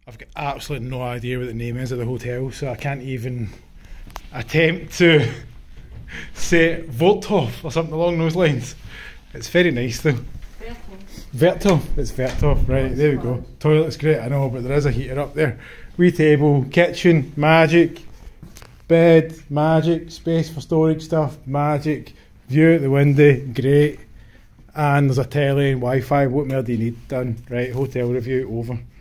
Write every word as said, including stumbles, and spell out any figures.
I've got absolutely no idea what the name is of the hotel, so I can't even attempt to say Vertoef or something along those lines. It's very nice though. Vertoef. It's Vertoef, right, there we go. Toilet's great, I know, but there is a heater up there. Wee table, kitchen, magic. Bed, magic. Space for storage stuff, magic. View out the window, great. And there's a telly and Wi-Fi. What more do you need done? Right, hotel review over.